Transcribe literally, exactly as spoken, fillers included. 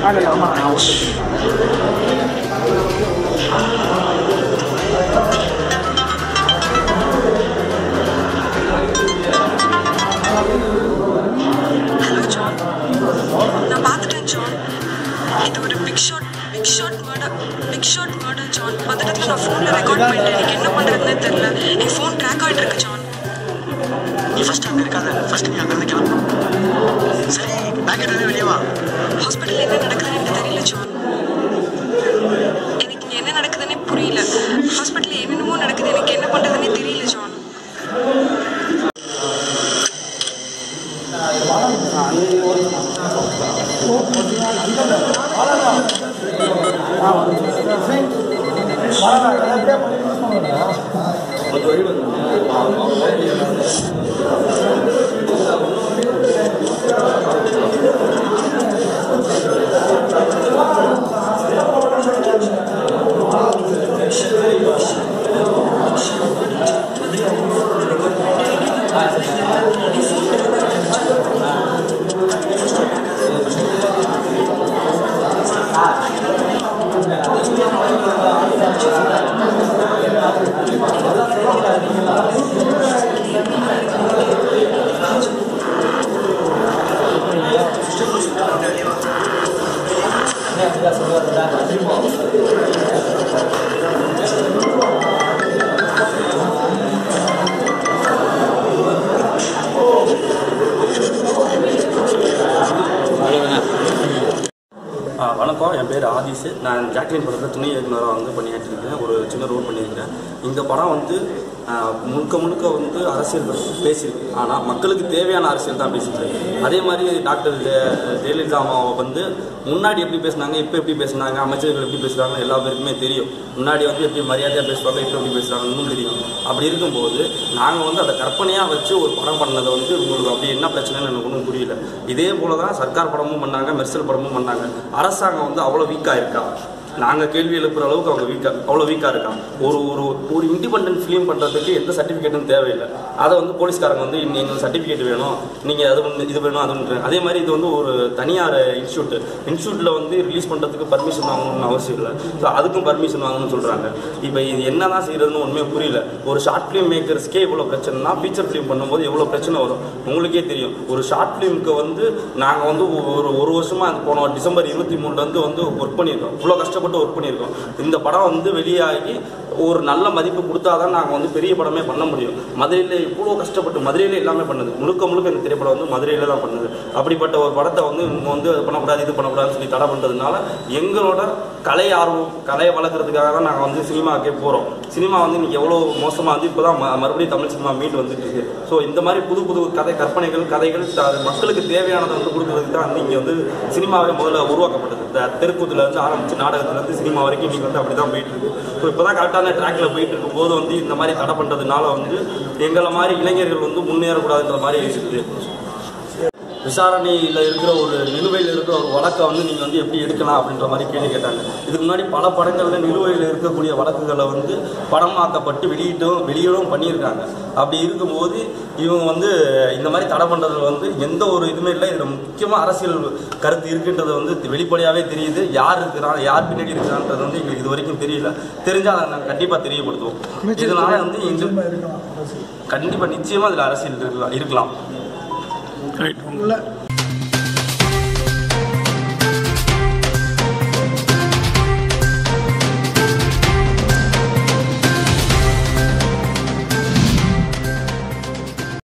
John, நான் பார்த்துட்டேன் John. இது ஒரு big shot big shot murder big shot murder John. பதட்டத்தில் நான் ஃபோனில் ரெக்கார்ட் பண்ணிட்டேன். எனக்கு என்ன பண்ணுறதுன்னே தெரியல. என் ஃபோன் ட்ராக் ஆகிட்டு இருக்கு ஜான். நீ ஃபர்ஸ்ட் அங்கே இருக்காத. ஃபர்ஸ்ட் நீ அங்கேருந்து கிளம்பு. சரி, பேக்கெட் வந்து வெளியே வா. ஹாஸ்பிட்டலில் என்ன நடக்குதுன்னு எனக்கு தெரியல ஜான். எனக்கு இங்கே என்ன நடக்குதுன்னே புரியல. ஹாஸ்பிட்டலில் என்னென்னமோ நடக்குது. எனக்கு என்ன பண்ணுறதுன்னே தெரியல ஜான். வணக்கம், என் பேர் ஆதிஷ். நான் ஜாக்லின் படத்தில் துணை இயக்குனராக வந்து பண்ணியாற்றிருக்கேன். ஒரு சின்ன ரோல் பண்ணியிருக்கிறேன். இந்த படம் வந்து முழுக்க முழுக்க வந்து அரசியல் பேசியிருக்கு. ஆனால் மக்களுக்கு தேவையான அரசியல் தான் பேசியிருக்கு. அதே மாதிரி டாக்டர் ஜெயலலிதா அம்மாவை வந்து முன்னாடி எப்படி பேசினாங்க, இப்போ எப்படி பேசினாங்க, அமைச்சர்கள் எப்படி பேசுகிறாங்க எல்லா பேருக்குமே தெரியும். முன்னாடி வந்து எப்படி மரியாதையாக பேசுவாங்க, இப்போ எப்படி பேசுகிறாங்கன்னு தெரியும். அப்படி இருக்கும்போது நாங்கள் வந்து அதை கற்பனையாக வச்சு ஒரு படம் பண்ணதை வந்து உங்களுக்கு அப்படி என்ன பிரச்சனைன்னு எனக்கு ஒன்றும் புரியல. இதே போல தான் சர்க்கார் படமும் பண்ணாங்க, மெர்சல் படமும் பண்ணாங்க. அரசாங்கம் வந்து அவ்வளோ வீக்காக இருக்கா? நாங்கள் கேள்வி எழுப்புகிற அளவுக்கு அவங்க வீக்காக அவ்வளோ வீக்காக இருக்காங்க. ஒரு ஒரு ஒரு இண்டிபெண்டன்ட் ஃபிலிம் பண்ணுறதுக்கு எந்த சர்டிஃபிகேட்டும் தேவையில்லை. அதை வந்து போலீஸ்காரங்க வந்து எங்களுக்கு சர்டிஃபிகேட் வேணும், நீங்கள் அது வந்து இது வேணும் அது ஒன்று. அதே மாதிரி இது வந்து ஒரு தனியார் இன்ஸ்டியூட் இன்ஸ்டியூட்டில் வந்து ரிலீஸ் பண்ணுறதுக்கு பர்மிஷன் வாங்கணும்னு அவசியம் இல்லை. ஸோ அதுக்கும் பர்மிஷன் வாங்கணும்னு சொல்கிறாங்க. இப்போ இது என்ன தான் செய்கிறதுன்னு ஒன்றுமே புரியல. ஒரு ஷார்ட் ஃபிலிம் மேக்கர்ஸ்க்கே இவ்வளோ பிரச்சனைனா ஃபீச்சர் ஃபிலிம் பண்ணும்போது எவ்வளோ பிரச்சனை வரும் உங்களுக்கே தெரியும். ஒரு ஷார்ட் ஃபிலிமுக்கு வந்து நாங்கள் வந்து ஒரு ஒரு வருஷமாக போன டிசம்பர் இருபத்தி மூணுலேருந்து வந்து ஒர்க் பண்ணியிருக்கோம். இவ்வளோ கஷ்டப்பட்டு ஒர்க் பண்ணியிருக்கோம். இந்த படம் வந்து வெளியாகி ஒரு நல்ல மதிப்பு கொடுத்தாதான் நாங்கள் வந்து பெரிய படமே பண்ண முடியும். மதுரையில் இவ்வளோ கஷ்டப்பட்டு மதுரையில் எல்லாமே பண்ணுது. முழுக்க முழுக்க இந்த திரைப்படம் வந்து மதுரையில் தான் பண்ணுது. அப்படிப்பட்ட ஒரு படத்தை வந்து இவங்க வந்து அது பண்ணக்கூடாது இது பண்ணக்கூடாதுன்னு சொல்லி தடை பண்ணுறதுனால எங்களோட கலை ஆர்வம் கலையை வளர்க்குறதுக்காக தான் நாங்கள் வந்து சினிமாக்கே போகிறோம். சினிமா வந்து இன்றைக்கி எவ்வளோ மோசமாக வந்து இப்போ தான் மறுபடியும் தமிழ் சினிமா மீண்டு வந்துட்டு இருக்கு. ஸோ இந்த மாதிரி புது புது கதை கற்பனைகள் கதைகள் மக்களுக்கு தேவையானதை வந்து கொடுக்குறதுக்கு தான் வந்து இங்கே வந்து சினிமாவே முதல்ல உருவாக்கப்பட்டது. இந்த தெருக்கூத்துலேருந்து ஆரம்பிச்சு நாடகத்துலேருந்து சினிமா வரைக்கும் இன்றைக்கி வந்து அப்படி தான் போயிட்டு இருக்கு. ஸோ இப்போ தான் கரெக்டான ட்ராக்ல போயிட்டு இருக்கும் போது வந்து இந்த மாதிரி தடை பண்ணுறதுனால வந்து எங்களை மாதிரி இளைஞர்கள் வந்து முன்னேறக்கூடாதுன்ற மாதிரி இருக்குது. விசாரணையில் இருக்கிற ஒரு நிலுவையில் இருக்கிற ஒரு வழக்கை வந்து நீங்கள் வந்து எப்படி எடுக்கலாம் அப்படின்ற மாதிரி கேள்வி கேட்டாங்க. இதுக்கு முன்னாடி பல படங்களில் நிலுவையில் இருக்கக்கூடிய வழக்குகளை வந்து படமாக்கப்பட்டு வெளியிட்டும் வெளியிடும் பண்ணியிருக்காங்க. அப்படி இருக்கும்போது இவங்க வந்து இந்த மாதிரி தடை பண்ணுறதுல வந்து எந்த ஒரு இதுவுமே இல்லை. இதில் முக்கியமாக அரசியல் கருத்து இருக்குன்றது வந்து வெளிப்படையாகவே தெரியுது. யார் இருக்கிறாங்க யார் பின்னாடி இருக்கிறான்றது வந்து எங்களுக்கு இது வரைக்கும் தெரியல. தெரிஞ்சால் அதை நாங்கள் கண்டிப்பாக தெரியப்படுத்துவோம். இதனால வந்து எங்களுக்கு கண்டிப்பாக நிச்சயமாக அதில் அரசியல் இருக்கலாம் இருக்கலாம். ரைட்.